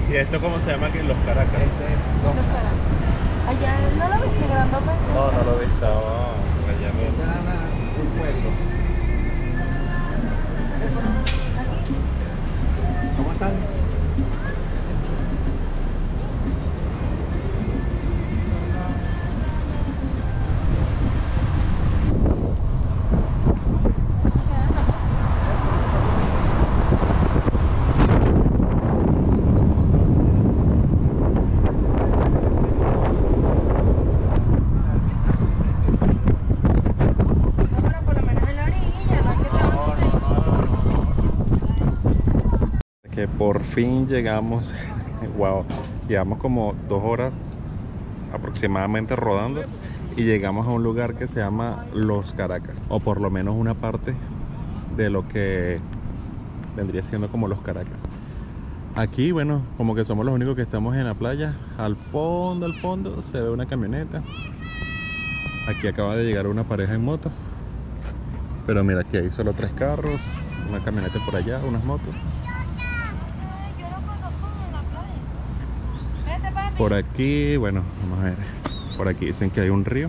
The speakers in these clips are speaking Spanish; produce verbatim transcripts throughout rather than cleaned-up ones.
¿Y esto cómo se llama aquí? Los Caracas. Este es Los Caracas. Allá no lo viste grandote. No, no lo he visto. Oh, allá Este mismo. era una- un pueblo. ¿Cómo están? Pero por lo menos en la orilla, no hay que estar No, no, no, no. Que por fin llegamos. Wow, llevamos como dos horas aproximadamente rodando y llegamos a un lugar que se llama Los Caracas, o por lo menos una parte de lo que vendría siendo como Los Caracas. Aquí, bueno, como que somos los únicos que estamos en la playa. Al fondo, al fondo se ve una camioneta. Aquí acaba de llegar una pareja en moto, pero mira, aquí hay solo tres carros, una camioneta por allá, unas motos. Yo no conozco la playa. Vete, papi. Por aquí, bueno, vamos a ver. Por aquí dicen que hay un río.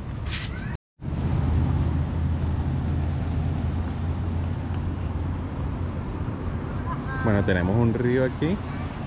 Bueno, tenemos un río aquí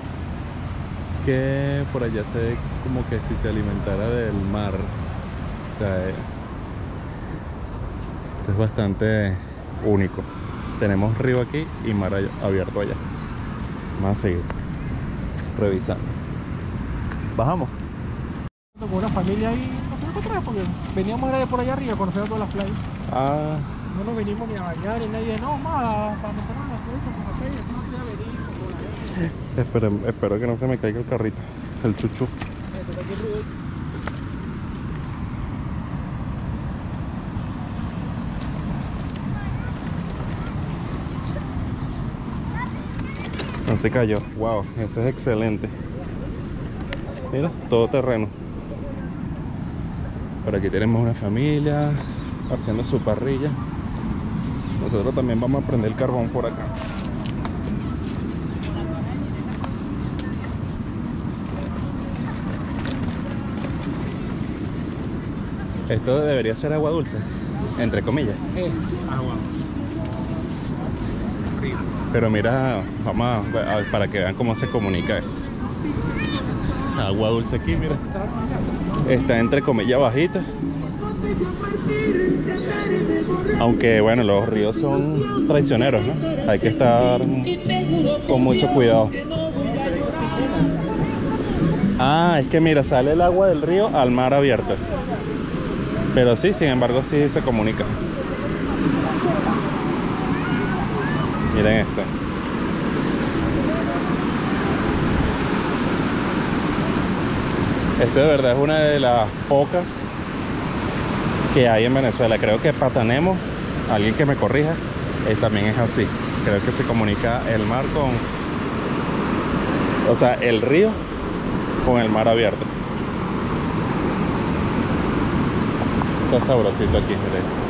que por allá se ve como que si se alimentara del mar. O sea, eh, esto es bastante único. Tenemos río aquí y mar allá- abierto allá. Vamos a seguir revisando. Bajamos. Con una familia ahí, no sé qué trae, porque veníamos de por allá arriba a conocer todas las playas. Ah, No nos venimos ni a bañar ni nadie, no, más para meternos en las cosas con café, eso no quería venir, como la espero, espero que no se me caiga el carrito, el chuchu. gente, está aquí ruido. No se cayó. Wow, esto es excelente. Mira, todo terreno. Por aquí tenemos una familia haciendo su parrilla. Nosotros también vamos a prender el carbón por acá. Esto debería ser agua dulce, entre comillas. Es agua. Pero mira, vamos a, a- para que vean cómo se comunica esto. Agua dulce aquí, mira. Está entre comillas bajita. Aunque bueno, los ríos son traicioneros, ¿no? Hay que estar con mucho cuidado. Ah, es que mira, sale el agua del río al mar abierto. Pero sí, sin embargo, sí se comunica. Miren esto. Esto de verdad es una de las pocas que hay en Venezuela. Creo que Patanemo, alguien que me corrija, eh, también es así. Creo que se comunica el mar con... O sea, el río con el mar abierto. Está sabrosito aquí, miren.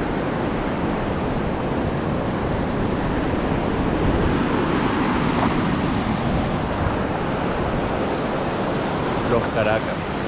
Los Caracas.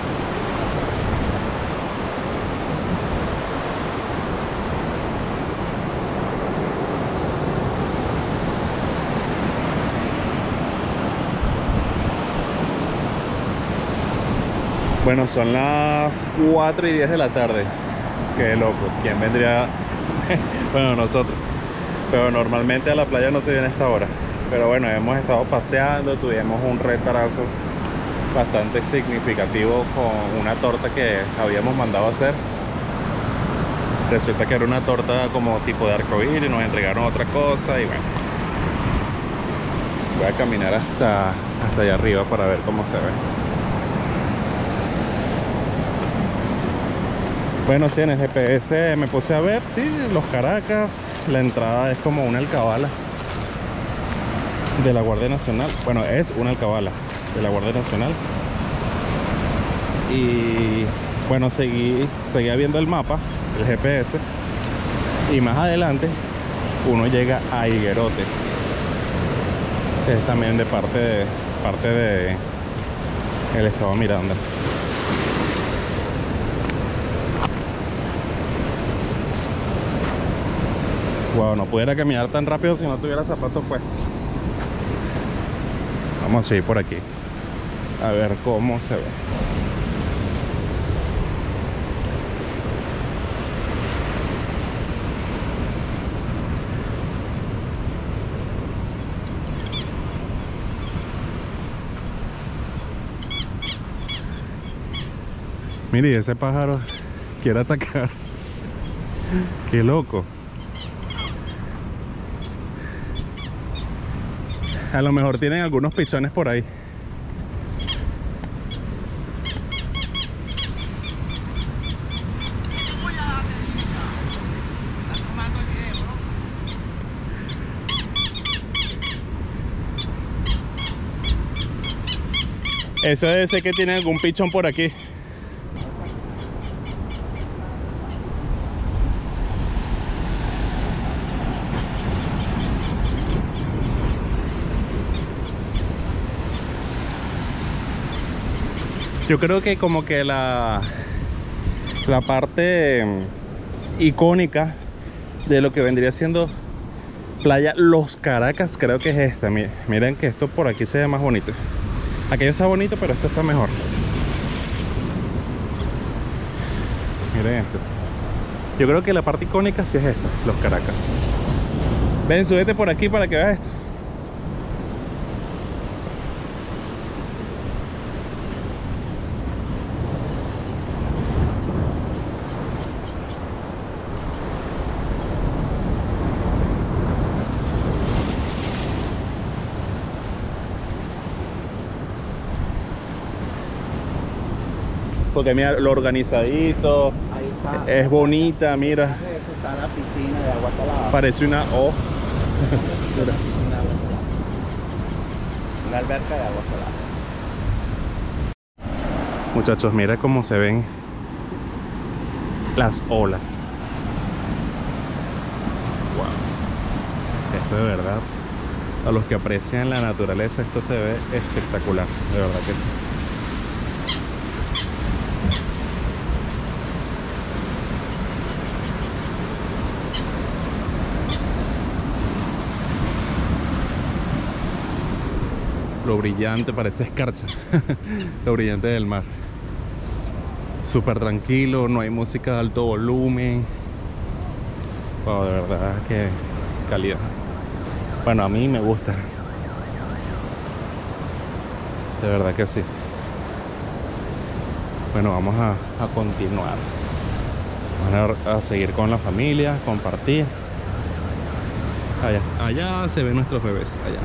Bueno, son las cuatro y diez de la tarde. Qué loco. ¿Quién vendría? Bueno, nosotros. Pero normalmente a la playa no se viene a esta hora. Pero bueno, hemos estado paseando, tuvimos un retraso bastante significativo con una torta que habíamos mandado a hacer. Resulta que era una torta como tipo de arcoíris, nos entregaron otra cosa y bueno. Voy a caminar hasta, hasta allá arriba para ver cómo se ve. Bueno, sí, en el G P S me puse a ver, sí, Los Caracas. La entrada es como una alcabala de la Guardia Nacional. Bueno, es una alcabala de la Guardia Nacional. Y bueno, seguí, seguía viendo el mapa, el G P S. Y más adelante uno llega a Higuerote, que es también de parte de, parte de el estado Miranda. Wow, no pudiera caminar tan rápido si no tuviera zapatos puestos. Vamos a seguir por aquí a ver cómo se ve. Mire, ese pájaro quiere atacar. Qué loco. A lo mejor tienen algunos pichones por ahí. Eso debe ser que tiene algún pichón por aquí. Yo creo que como que la, la parte icónica de lo que vendría siendo playa Los Caracas, creo que es esta. Miren, miren que esto por aquí se ve más bonito. Aquello está bonito, pero esto está mejor. Miren esto. Yo creo que la parte icónica sí es esta, Los Caracas. Ven, súbete por aquí para que veas esto. Porque mira, lo organizadito, Ahí está. es bonita, mira. Eso está la piscina de agua salada. Parece una O. Una piscina de agua salada. Una alberca de agua salada. Muchachos, mira cómo se ven las olas. Wow. Esto de verdad, a los que aprecian la naturaleza, esto se ve espectacular, de verdad que sí. Lo brillante, parece escarcha. Lo brillante del mar. Súper tranquilo, no hay música de alto volumen. Wow, de verdad que calidad. Bueno, a mí me gusta. De verdad que sí. Bueno, vamos a, a continuar. Vamos a, a seguir con la familia, compartir. Allá, allá se ven nuestros bebés, allá.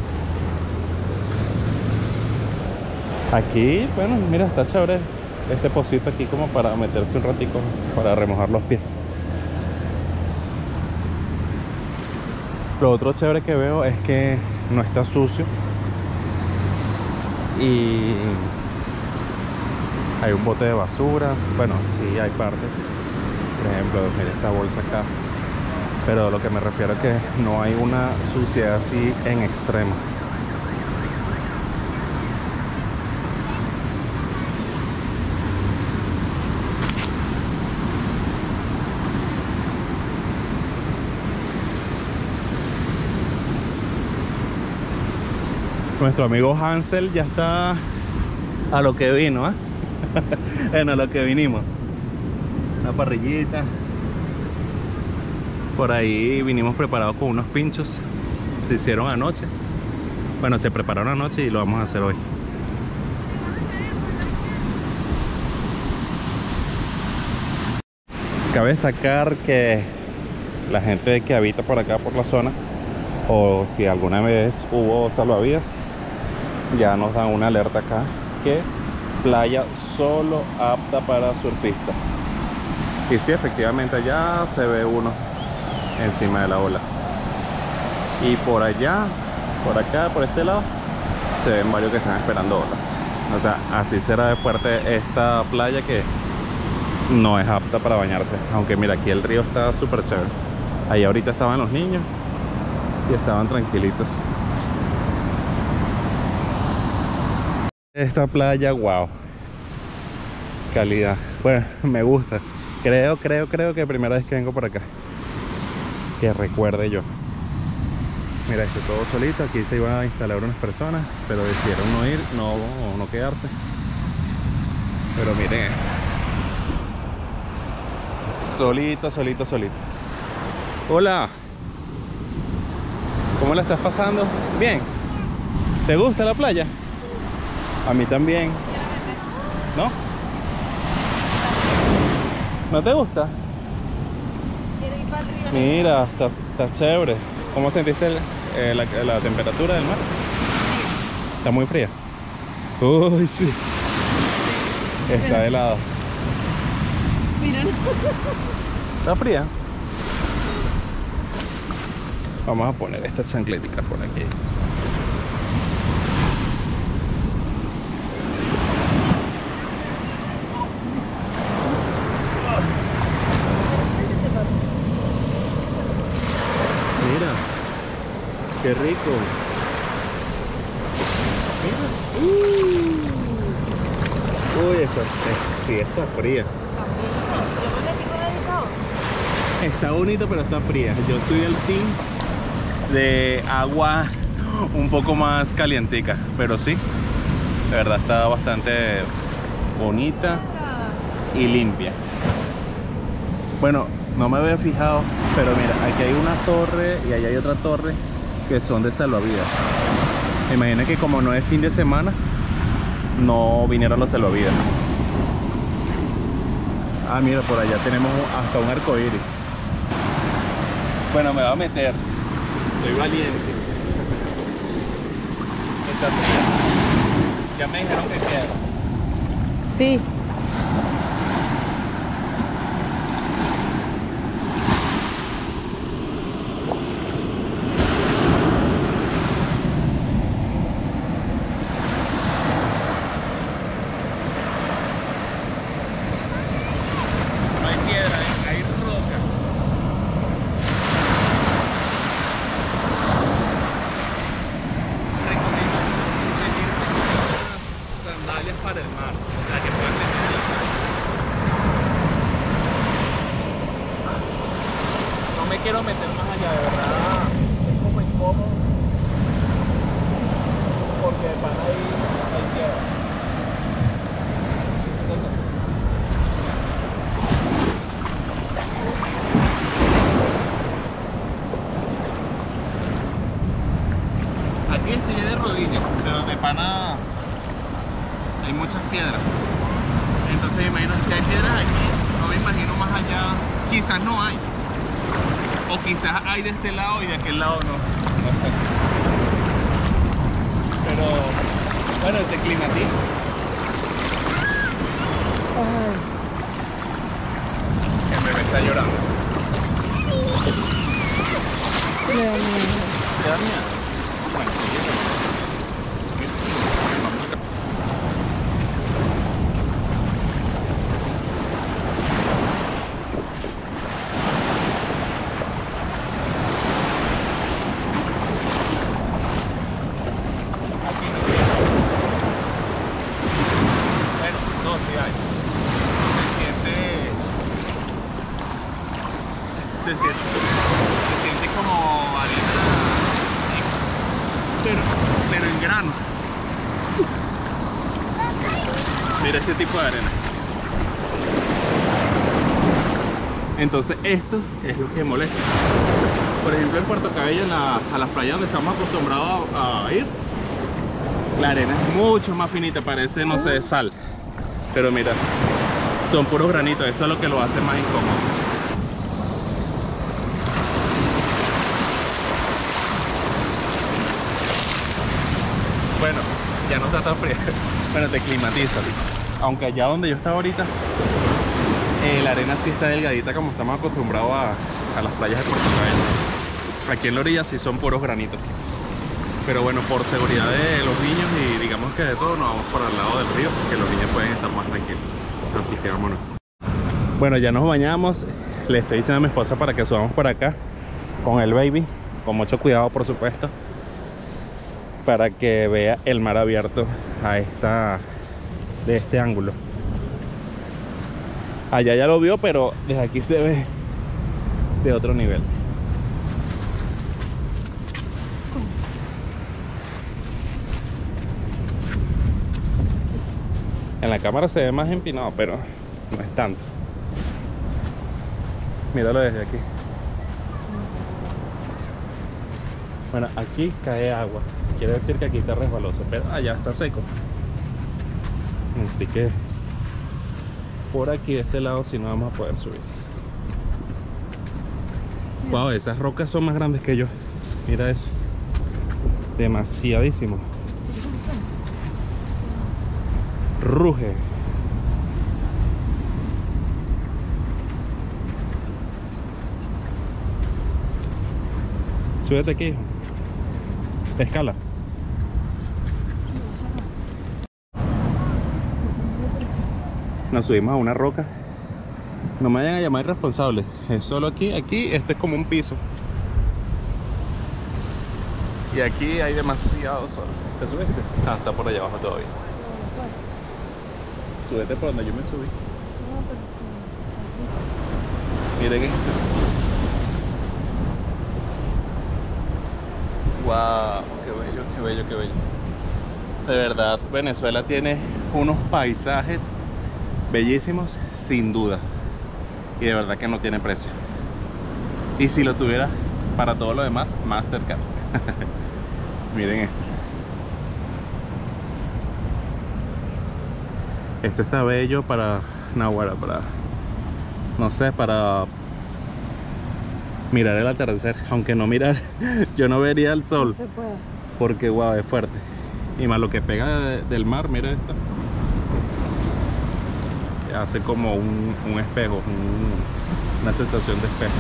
Aquí, bueno, mira, está chévere este pocito aquí como para meterse un ratico, para remojar los pies. Lo otro chévere que veo es que no está sucio y hay un bote de basura. Bueno, sí hay parte, por ejemplo, mira esta bolsa acá, pero lo que me refiero es que no hay una suciedad así en extremo. Nuestro amigo Hansel ya está a lo que vino, ¿eh? Bueno, a lo que vinimos. Una parrillita. Por ahí vinimos preparados con unos pinchos. Se hicieron anoche. Bueno, se prepararon anoche y lo vamos a hacer hoy. Cabe destacar que la gente que habita por acá, por la zona, o si alguna vez hubo salvavidas, ya nos dan una alerta acá que playa solo apta para surfistas. Y sí, efectivamente allá se ve uno encima de la ola. Y por allá, por acá, por este lado, se ven varios que están esperando olas. O sea, así será de fuerte esta playa, que no es apta para bañarse. Aunque mira, aquí el río está súper chévere. Ahí ahorita estaban los niños y estaban tranquilitos. Esta playa, wow. Calidad. Bueno, me gusta. Creo, creo, creo que primera vez que vengo por acá. Que recuerde yo. Mira, esto todo solito. Aquí se iban a instalar unas personas, pero decidieron no ir, no, no quedarse. Pero miren esto. Solito, solito, solito. Hola. ¿Cómo la estás pasando? Bien. ¿Te gusta la playa? A mí también. ¿No? ¿No te gusta? Mira, está, está chévere. ¿Cómo sentiste el, eh, la, la temperatura del mar? Está muy fría. Uy, sí. Está helada. Mira. ¿Está fría? Vamos a poner esta chancletica por aquí. Mira, qué rico. Mira. Uh. Uy, esta, sí, está fría. Está bonito, pero está fría. Yo soy del team de agua un poco más calientica, pero sí, de verdad está bastante bonita y limpia. Bueno, no me había fijado, pero mira, aquí hay una torre y allá hay otra torre que son de salvavidas. Imagina que como no es fin de semana, no vinieron los salvavidas. Ah, mira, por allá tenemos hasta un arco iris. Bueno, me va a meter. Soy valiente. Está fría. Ya me dijeron que queda. Sí. No hay piedra, hay, hay rocas. Sandalias para el mar, la que pueden tener en la playa. No me quiero meter más allá, de verdad. Es como incómodo. Porque para ahí hay tierra. Aquí estoy de rodillas, pero de pana hay muchas piedras. Entonces me imagino si hay piedras aquí, no me imagino más allá. Quizás no hay. O quizás hay de este lado y de aquel lado no. No sé. Pero bueno, te climatizas. El bebé está llorando. Le da miedo. ¿Te da miedo? Bueno, aquí no tiene. Bueno, no, sí hay. Se siente. Se siente. Se siente como arena. Pero, pero en grano. Mira este tipo de arena. Entonces esto es lo que molesta. Por ejemplo, en Puerto Cabello, en la, a las playas donde estamos acostumbrados a, a ir, la arena es mucho más finita, parece, no sé, sal. Pero mira, son puros granitos, eso es lo que lo hace más incómodo. Bueno, ya no está tan fría. Bueno, te climatizas. Aunque allá donde yo estaba ahorita, eh, la arena sí está delgadita como estamos acostumbrados a, a las playas de Puerto Cabello. Aquí en la orilla sí son puros granitos. Pero bueno, por seguridad de los niños y digamos que de todo, nos vamos por al lado del río, que los niños pueden estar más tranquilos. Así que vámonos. Bueno, ya nos bañamos. Le estoy diciendo a mi esposa para que subamos por acá con el baby, con mucho cuidado por supuesto, para que vea el mar abierto a esta, de este ángulo. Allá ya lo vio, pero desde aquí se ve de otro nivel. En la cámara se ve más empinado, pero no es tanto. Míralo desde aquí. Bueno, aquí cae agua. Quiere decir que aquí está resbaloso, pero allá está seco. Así que por aquí de este lado sí no vamos a poder subir. Wow, esas rocas son más grandes que yo. Mira eso. Demasiadísimo. Ruge. Súbete aquí, hijo. Escala. Nos subimos a una roca. No me vayan a llamar irresponsable. Es solo aquí, aquí, este es como un piso. Y aquí hay demasiado sol. ¿Te subiste? Ah, está por allá abajo todavía. Súbete por donde yo me subí. Miren esto. Wow, qué bello, qué bello, qué bello. De verdad, Venezuela tiene unos paisajes bellísimos, sin duda. Y de verdad que no tiene precio. Y si lo tuviera para todo lo demás, Mastercard. Miren esto. Esto está bello para Naguará, para, no sé, para mirar el atardecer. Aunque no mirar, yo no vería el sol. No se puede. Porque wow, es fuerte. Y más lo que pega de, del mar, mira esto. Hace como un, un espejo, un, una sensación de espejo.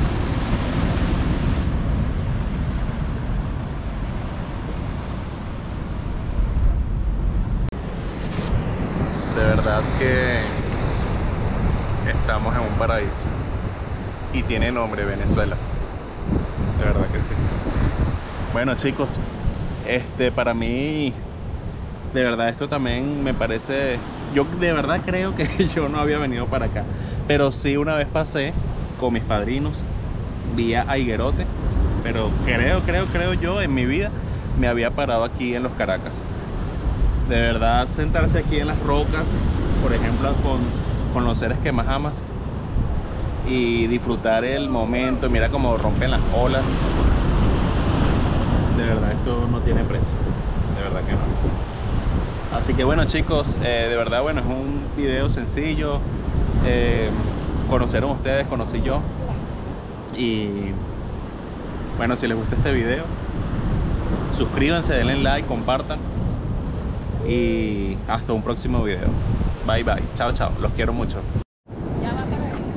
De verdad que estamos en un paraíso. Y tiene nombre, Venezuela. De verdad que sí. Bueno, chicos, este para mí, de verdad esto también me parece... Yo de verdad creo que yo no había venido para acá, pero sí una vez pasé con mis padrinos vía a Higuerote, pero creo, creo, creo yo en mi vida me había parado aquí en los Caracas. De verdad, sentarse aquí en las rocas, por ejemplo, con, con los seres que más amas y disfrutar el momento, mira cómo rompen las olas. De verdad, esto no tiene precio, de verdad que no. Así que bueno, chicos, eh, de verdad, bueno, es un video sencillo. Eh, conocieron ustedes, conocí yo. Y bueno, si les gusta este video, suscríbanse, denle like, compartan. Y hasta un próximo video. Bye bye, chao chao, los quiero mucho. Ya va para ahí.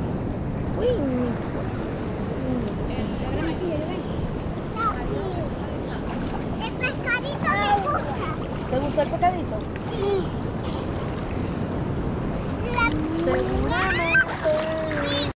El pescadito me gusta. ¿Te gustó el pescadito? Sí. La... Seguramente.